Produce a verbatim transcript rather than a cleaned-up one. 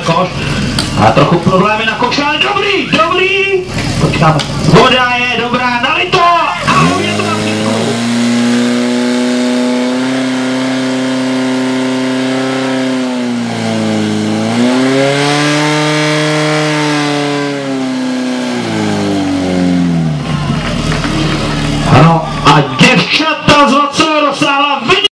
koš. A trochu problémy na koši, ale dobrý, dobrý. Počkáme. Voda